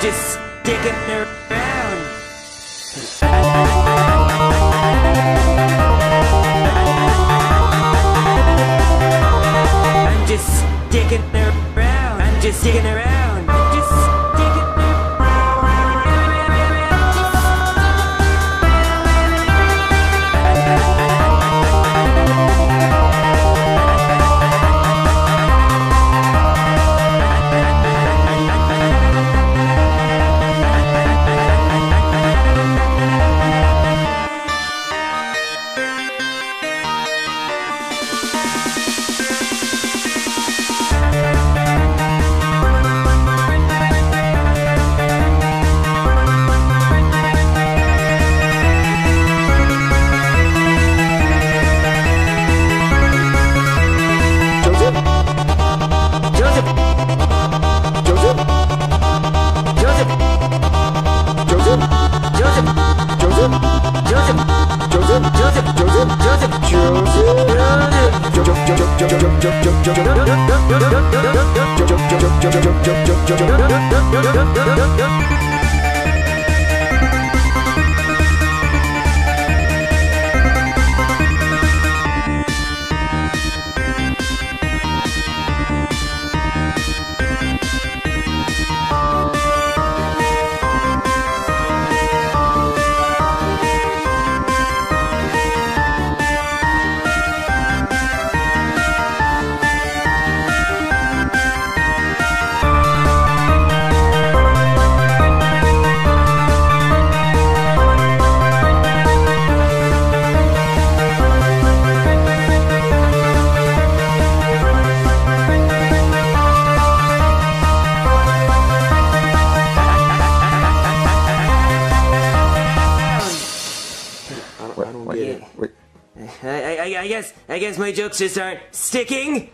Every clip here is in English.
just sticking around. I'm just sticking around. I'm just sticking around. Just sticking I guess my jokes just aren't sticking.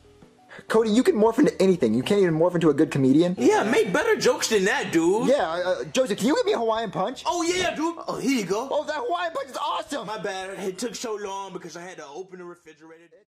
Cody, you can morph into anything. You can't even morph into a good comedian. Yeah, make better jokes than that, dude. Yeah, Joseph, can you give me a Hawaiian punch? Oh, yeah, dude. Oh, here you go. Oh, that Hawaiian punch is awesome. My bad. It took so long because I had to open the refrigerator.